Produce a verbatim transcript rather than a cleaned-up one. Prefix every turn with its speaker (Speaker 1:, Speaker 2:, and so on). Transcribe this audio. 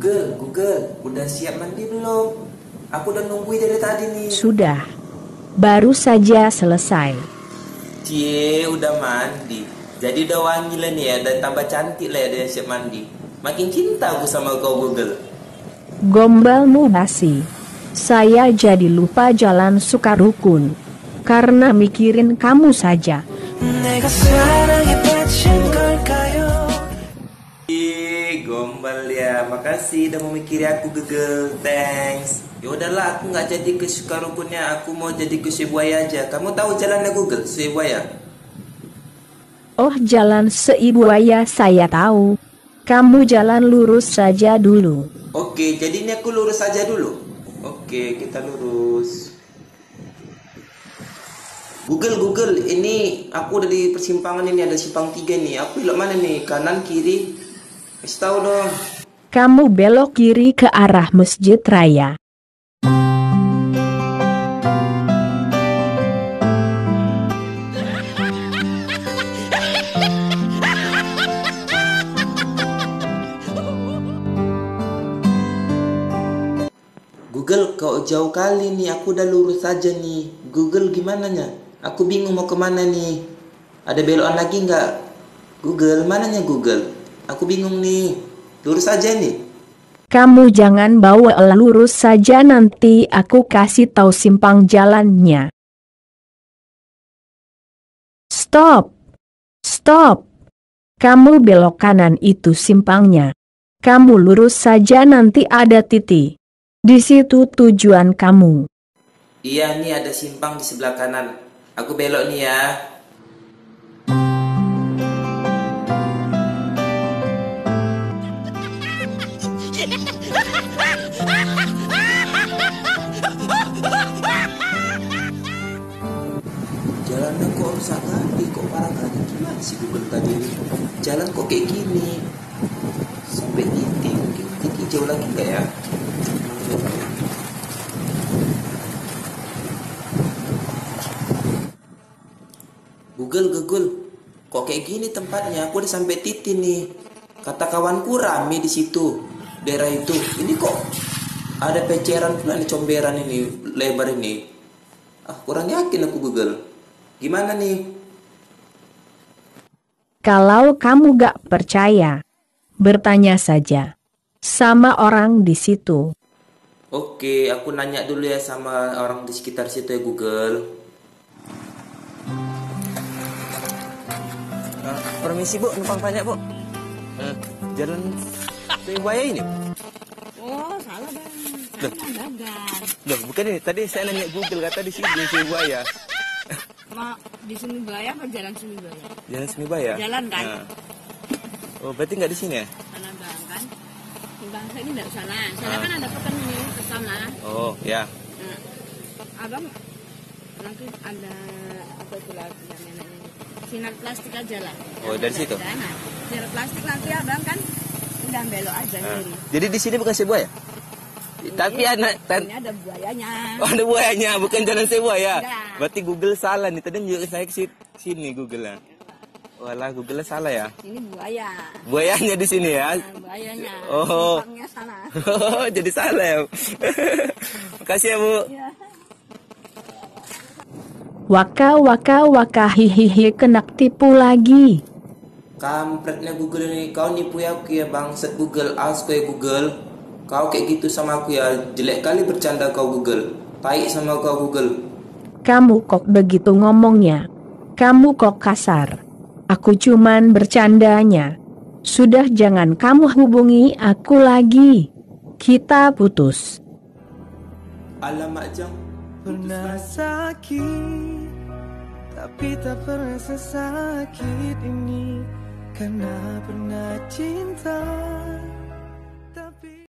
Speaker 1: Google, Google, udah siap mandi belum? Aku udah nungguin dari tadi nih.
Speaker 2: Sudah. Baru saja selesai.
Speaker 1: Cie, udah mandi. Jadi udah wangi lah nih ya, dan tambah cantik lah ya dia siap mandi. Makin cinta aku sama kau Google.
Speaker 2: Gombalmu basi. Saya jadi lupa jalan Sukarukun. Karena mikirin kamu saja.
Speaker 1: Ih, gombal ya. Makasih udah mau mikiri aku Google. Thanks. Ya udahlah, aku nggak jadi ke Sukarukunnya. Aku mau jadi ke Shibuya aja. Kamu tahu jalannya Google, Shibuya?
Speaker 2: Oh, jalan Shibuya saya tahu. Kamu jalan lurus saja dulu.
Speaker 1: Oke, jadi ini aku lurus aja dulu. Oke, kita lurus. Google, Google, ini aku udah di persimpangan ini, ada simpang tiga nih. Aku belok mana nih? Kanan, kiri? Kasih tahu dong.
Speaker 2: Kamu belok kiri ke arah Masjid Raya.
Speaker 1: Google, kau jauh kali nih. Aku udah lurus aja nih. Google, gimana nya? Aku bingung mau kemana nih. Ada belokan lagi nggak? Google, mananya Google? Aku bingung nih. Lurus aja nih.
Speaker 2: Kamu jangan bawa lurus saja, nanti aku kasih tahu simpang jalannya. Stop. Stop. Kamu belok kanan, itu simpangnya. Kamu lurus saja, nanti ada titik. Di situ tujuan kamu.
Speaker 1: Iya nih, ada simpang di sebelah kanan. Aku belok nih ya. Jalannya kok rusak kali, kok parah kali. Gimana sih Google tadi? Jalan kok kayak gini? Sampai titik, mungkin titik jauh lagi nggak ya? Google, Google, kok kayak gini tempatnya? Aku udah sampai titik nih. Kata kawanku rame di situ, daerah itu. Ini kok ada peceran pula nih, comberan ini, lebar ini. Ah, kurang yakin aku Google. Gimana nih?
Speaker 2: Kalau kamu gak percaya, bertanya saja sama orang di situ.
Speaker 1: Oke, aku nanya dulu ya sama orang di sekitar situ ya Google.
Speaker 3: Uh, permisi Bu, numpang tanya Bu. Uh, jalan Shibuya ini?
Speaker 4: Oh, salah bang. Salah gagal.
Speaker 3: Loh, bukan ini. Tadi saya nanya Google, kata di sini di Shibuya.
Speaker 4: Mau di Shibuya apa jalan Shibuya?
Speaker 3: Jalan Shibuya?
Speaker 4: Jalan kan?
Speaker 3: Nah. Oh, berarti nggak di sini ya?
Speaker 4: Sana bang kan? Bang saya ini dari sana. Sana kan ada pekan ini ke sana.
Speaker 3: Oh, ya.
Speaker 4: Nah, abang nanti ada apa itu lagi namanya? Sinar plastik aja lah.
Speaker 3: Oh, dari situ?
Speaker 4: Nah, sinar plastik nanti abang kan udah belok aja
Speaker 3: Nah.
Speaker 4: kiri.
Speaker 3: Jadi di sini bukan Shibuya?
Speaker 4: Ini,
Speaker 3: Tapi anak
Speaker 4: ini ada buayanya.
Speaker 3: Oh, ada buayanya, bukan jalan Shibuya.
Speaker 4: Enggak.
Speaker 3: Berarti Google salah nih. Tadi juga saya ke sit- sini Google-nya. Walah, Google salah ya.
Speaker 4: Ini buaya.
Speaker 3: Buayanya di sini ya.
Speaker 4: Nah, buayanya.
Speaker 3: Oh.
Speaker 4: Simpangnya sana.
Speaker 3: Oh, jadi salah ya. Makasih ya, Bu.
Speaker 4: Ya.
Speaker 2: Waka waka waka hihihi, kena tipu lagi.
Speaker 1: Kampretnya Google ini, kau nipu ya aku ya bangset Google, as kau ya Google. Kau kayak gitu sama aku ya, jelek kali bercanda kau Google. Baik sama kau Google.
Speaker 2: Kamu kok begitu ngomongnya? Kamu kok kasar? Aku cuman bercandanya. Sudah, jangan kamu hubungi aku lagi. Kita putus.
Speaker 1: Alamak Jang.
Speaker 5: Pernah sakit, tapi tak pernah sesakit ini. Karena pernah cinta